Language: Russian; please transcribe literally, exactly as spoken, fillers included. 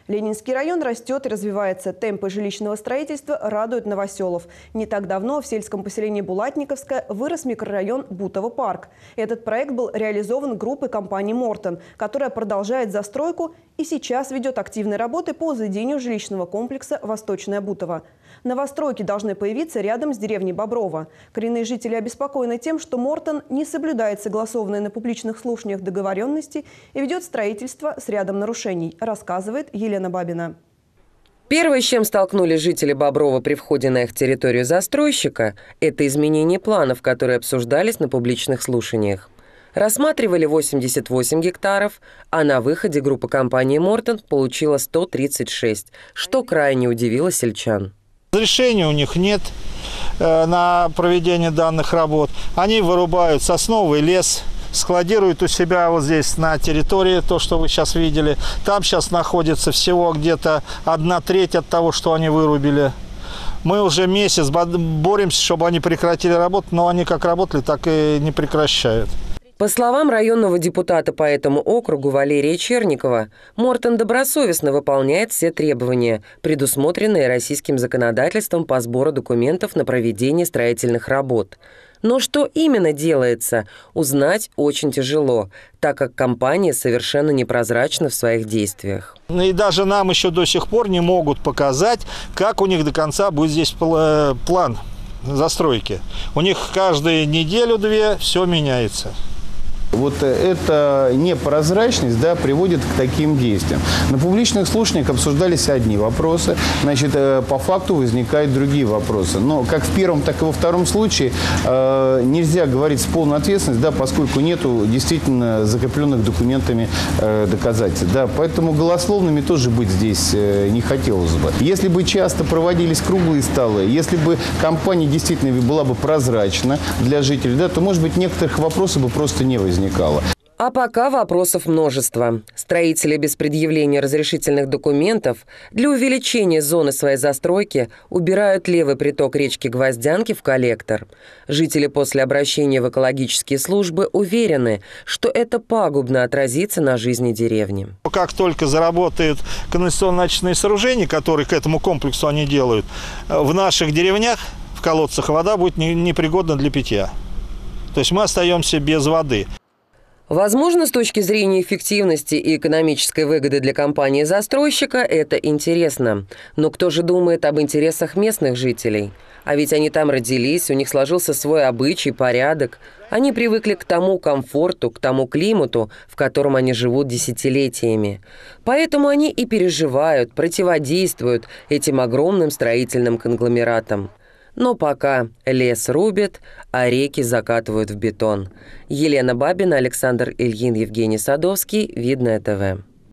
Ленинский район растет и развивается. Темпы жилищного строительства радуют новоселов. Не так давно в сельском поселении Булатниковское вырос микрорайон Бутово-парк. Этот проект был реализован группой компании «Мортон», которая продолжает застройку и сейчас ведет активные работы по возведению жилищного комплекса «Восточное Бутово». Новостройки должны появиться рядом с деревней Боброво. Коренные жители обеспокоены тем, что «Мортон» не соблюдает согласованные на публичных слушаниях договоренности и ведет строительство с рядом нарушений, рассказывает Елена Бабина. Первое, с чем столкнулись жители Боброва при входе на их территорию застройщика, это изменение планов, которые обсуждались на публичных слушаниях. Рассматривали восемьдесят восемь гектаров, а на выходе группа компании «Мортон» получила сто тридцать шесть, что крайне удивило сельчан. Разрешения у них нет э, на проведение данных работ. Они вырубают сосновый лес, складируют у себя вот здесь на территории, то, что вы сейчас видели. Там сейчас находится всего где-то одна треть от того, что они вырубили. Мы уже месяц боремся, чтобы они прекратили работу, но они как работали, так и не прекращают. По словам районного депутата по этому округу Валерия Черникова, «Мортон» добросовестно выполняет все требования, предусмотренные российским законодательством по сбору документов на проведение строительных работ. Но что именно делается, узнать очень тяжело, так как компания совершенно непрозрачна в своих действиях. И даже нам еще до сих пор не могут показать, как у них до конца будет здесь план застройки. У них каждую неделю-две все меняется. Вот эта непрозрачность, да, приводит к таким действиям. На публичных слушаниях обсуждались одни вопросы, значит, по факту возникают другие вопросы. Но как в первом, так и во втором случае э, нельзя говорить с полной ответственностью, да, поскольку нету действительно закрепленных документами э, доказательств. Да, поэтому голословными тоже быть здесь э, не хотелось бы. Если бы часто проводились круглые столы, если бы компания действительно была бы прозрачна для жителей, да, то, может быть, некоторых вопросов бы просто не возникало. А пока вопросов множество. Строители без предъявления разрешительных документов для увеличения зоны своей застройки убирают левый приток речки Гвоздянки в коллектор. Жители после обращения в экологические службы уверены, что это пагубно отразится на жизни деревни. Как только заработают канализационно-очистные сооружения, которые к этому комплексу они делают, в наших деревнях, в колодцах вода будет непригодна для питья. То есть мы остаемся без воды. Возможно, с точки зрения эффективности и экономической выгоды для компании-застройщика это интересно. Но кто же думает об интересах местных жителей? А ведь они там родились, у них сложился свой обычай, порядок. Они привыкли к тому комфорту, к тому климату, в котором они живут десятилетиями. Поэтому они и переживают, противодействуют этим огромным строительным конгломератам. Но пока лес рубят, а реки закатывают в бетон. Елена Бабина, Александр Ильин, Евгений Садовский. Видное ТВ.